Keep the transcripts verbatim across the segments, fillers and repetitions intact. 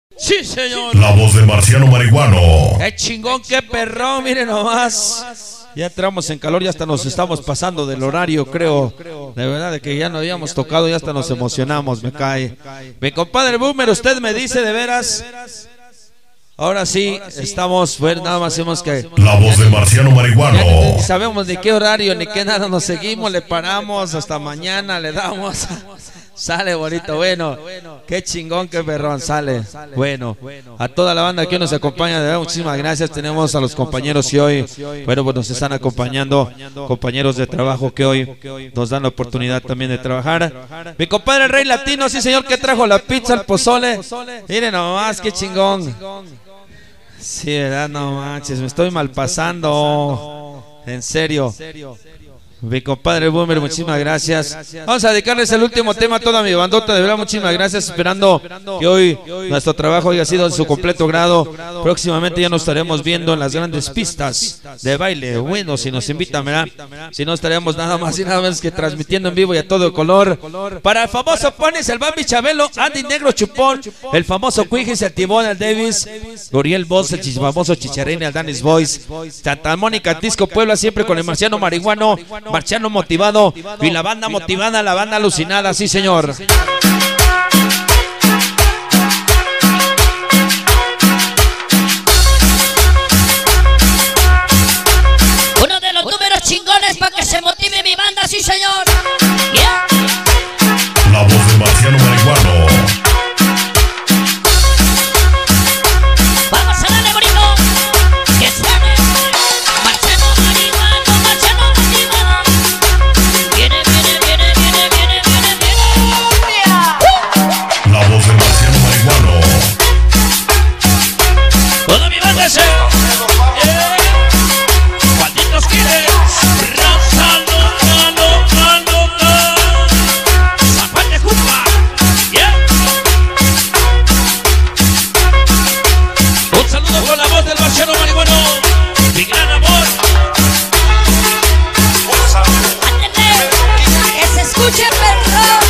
Sí, señor. La voz de Marciano Marihuano. Qué chingón, qué perrón, miren nomás. Ya entramos en calor, ya hasta nos estamos pasando del horario, creo. De verdad, de que ya no habíamos tocado, ya hasta nos emocionamos, me cae. Mi compadre Boomer, usted me dice de veras. Ahora sí, estamos, bueno, nada más hacemos que... La voz de Marciano Marihuano. Ya ni sabemos ni qué horario, ni qué nada, nos seguimos, le paramos, hasta mañana le damos... Sale bonito, bueno, qué chingón, qué perrón, sale. Bueno, a toda la banda que hoy nos acompaña, de verdad, muchísimas gracias. Tenemos a los compañeros que hoy, bueno, pues nos están acompañando, compañeros de trabajo que hoy nos dan la oportunidad también de trabajar. Mi compadre el Rey Latino, sí señor, que trajo la pizza, el pozole. Miren nomás, qué chingón. Sí, verdad, no manches, me estoy mal pasando. En serio. Mi compadre Boomer, muchísimas gracias. Vamos a dedicarles el último tema a toda mi bandota. De verdad, muchísimas gracias. Esperando que hoy nuestro trabajo haya sido en su completo grado. Próximamente ya nos estaremos viendo en las grandes pistas de baile. Bueno, si nos invitan, ¿verdad? Si no, estaremos nada más y nada menos que transmitiendo en vivo y a todo color. Para el famoso Ponis, el Bambi Chabelo, Andy Negro Chupón, el famoso Quijis, el Tibón, el Davis, Goriel Boss, el famoso Chicharrín, el Danis Boys, Santa Mónica, Tisco, Puebla, siempre con el Marciano Marihuano. Marciano motivado y la banda motivada, la banda alucinada, sí señor. Uno de los números chingones para que se motive mi banda, sí señor. Yeah. La voz de Marciano Marihuano. Vamos a darle bonito. Que suene. Marciano Marihuano, Marciano motivado. Viene, viene, viene, viene, viene, viene, viene. La voz de Marciano Marihuano. Toda mi banda se... Yeah. Malditos quieres. Raza loca, loca, loca. Zapate Jupa. Yeah. Un saludo con la voz del Marciano Marihuano. Mi gran amor. Ándale, que se escuche perro.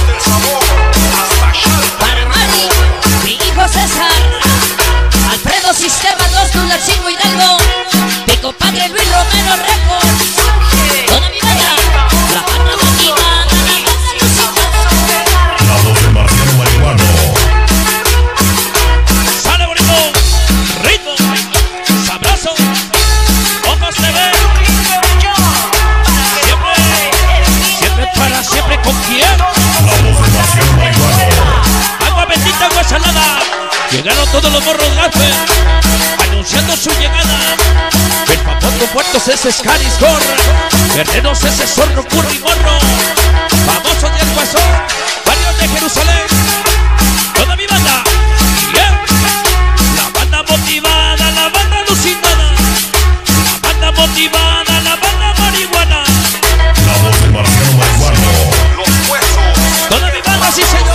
Para Mari, mi hijo César, Alfredo Sistema dos, Tulancingo Hidalgo, mi compadre Luis Romero Records, toda mi banda, la banda motivada, la banda alucinada. La voz de Marciano Marihuano. Sale bonito. Ritmo. Sabroso. Ojos te ven. Siempre. Siempre para siempre con quién. La voz de Marciano Marihuano. Agua bendita, agua salada. Llegaron todos los morros Gasper anunciando su llegada. El famoso Puertos ese Scariscor, Guerreros ese Zorro, Curro y Morro, famosos del Guasón, Barrios de Jerusalén. Toda mi banda, yeah. La banda motivada, la banda alucinada, la banda motivada, la banda marihuana. La voz de Marciano Marihuano. Toda mi banda, sí señor.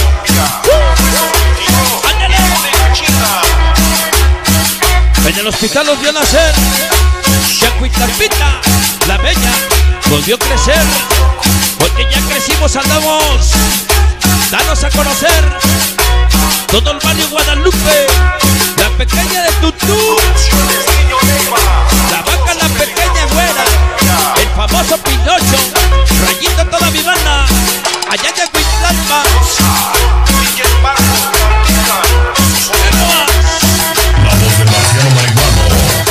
En el hospital los vio nacer Chacuitarpita, la bella, volvió a crecer. Porque ya crecimos, andamos. Danos a conocer todo el barrio Guadalupe, la pequeña de Tutú, la vaca, la pequeña güera, el famoso Pinocho, Rayito, toda mi banda, allá en Chacuitalpa. La voz de Marciano Marihuano.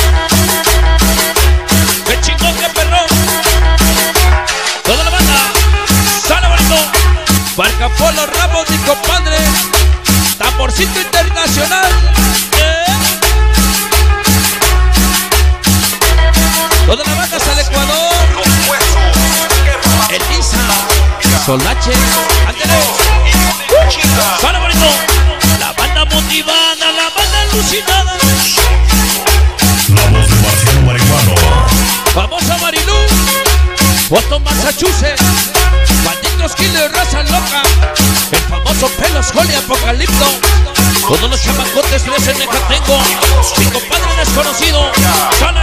¡Qué chingón, qué perrón! Toda la banda, sale bonito. Marca Polo Ramos, mi compadre. Tamborcito internacional. Eh. Toda la banda sale Ecuador. Elisa, Solache, ándale. Sale bonito. La banda motivada, la banda alucinada. La voz de Marciano Marihuano. Vamos a Marilú, Boston, Massachusetts, malditos killers, raza loca, el famoso Pelos, Holly, Apocalipto, todos los chamacotes crecen en Catengo, mi compadre desconocido, sale.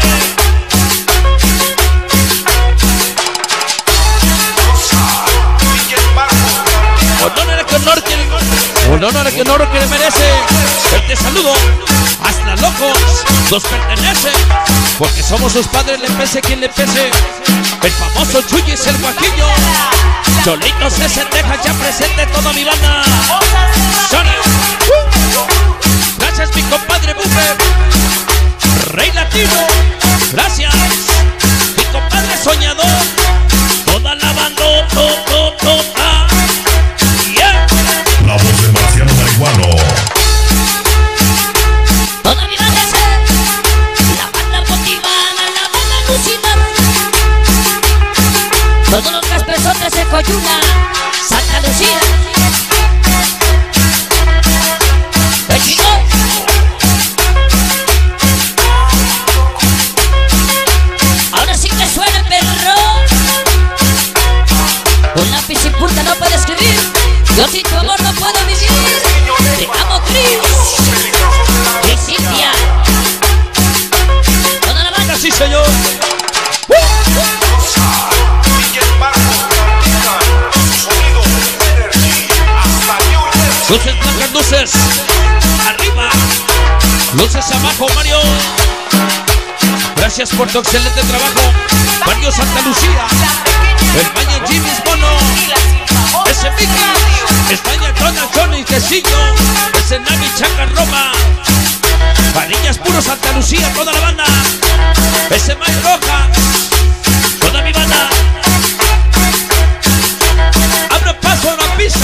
Honor al que honor que honor al que honor que le merece, el nos pertenece, porque somos sus padres, le pese quien le pese. El famoso Chuy es el guaquillo. Cholito se deja ya presente toda mi banda. Sony. Gracias mi compadre Buffer, Rey Latino. Gracias mi compadre Soñador. Toda la banda, to, to, to, ah. Yeah. La voz de Marciano Marihuano. Toda mi banda es la banda motivada, la banda lucida. Todos los caspezotes de Coyuna, Santa Lucía. ¡El chingón! Ahora sí que suena, perro. Un lápiz sin punta no puede escribir. Yo sin tu amor no puedo vivir. Te amo, Cris. Cris Cintia. Toda la banda. Sí, señor. Luces blancas, luces arriba, luces abajo, Mario. Gracias por tu excelente trabajo, Mario Santa Lucía. España Jimmy Bono, ese Mickey, España Donald Johnny Quesillo, ese Nami Chaca Roma, Varillas Puro Santa Lucía, toda la banda, ese May Roja, toda mi banda. Abre paso a la pista,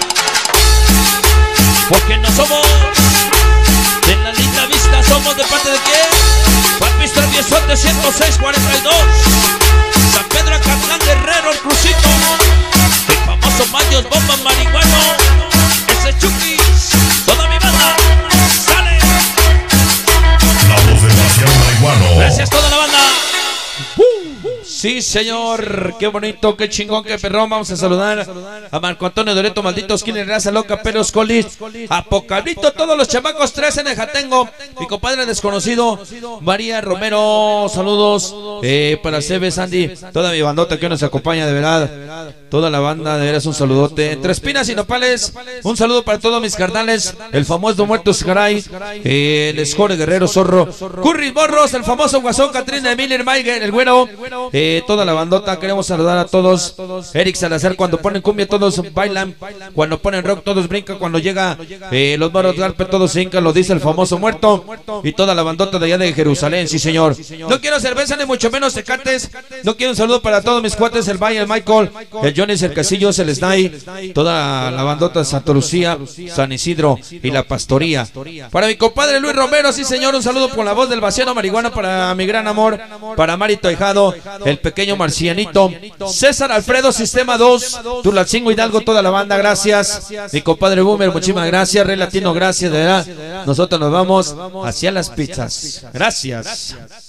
porque no somos de la linda vista, somos de parte de quién. Papi Traviesote ciento seis cuarenta y dos, San Pedro Acatlán Guerrero, el Crucito, el famoso Mayos Bomba Marihuano, ese Chucky, toda mi banda, sale. La voz de Marciano Marihuano. Gracias toda la banda. Uh, sí, señor, qué bonito, qué chingón, qué perrón. Vamos a saludar a Marco Antonio Doreto, Maldito Skinner, Raza Loca, Pelos Colis, Apocalipto, todos los chamacos, tres en el Jatengo, mi compadre desconocido, María Romero, saludos eh, para Sebe, Sandy, toda mi bandota que nos acompaña, de verdad, toda la banda, de veras un saludote. Tres Pinas y Nopales, un saludo para todos mis carnales, el famoso Muerto Scaray, eh, el Escore Guerrero Zorro, Curry Borros, el famoso Guasón, Catrina, Miller, Maiger, el Güero, eh, toda la bandota. Queremos saludar a todos. Eric Salazar, cuando ponen cumbia todos bailan, cuando ponen rock todos brincan, cuando llega eh, los Moros Garpe todos se hincan, lo dice el famoso Muerto, y toda la bandota de allá de Jerusalén, sí señor. No quiero cerveza ni mucho menos tecates, no quiero un saludo para todos mis cuates, el Valle, el Michael, el Johnny, el Casillos, el Snai, toda la bandota de Santa Lucía, San Isidro y la Pastoría. Para mi compadre Luis Romero, sí señor, un saludo con la voz del Vaciano Marihuana, para mi gran amor, para Marito Hijado, el pequeño Marcianito, César Alfredo, Sistema dos, Tulancingo Hidalgo, toda la banda, gracias. Mi compadre Boomer, muchísimas gracias. Rey Latino, gracias, de verdad. Nosotros nos vamos hacia las pizzas. Gracias.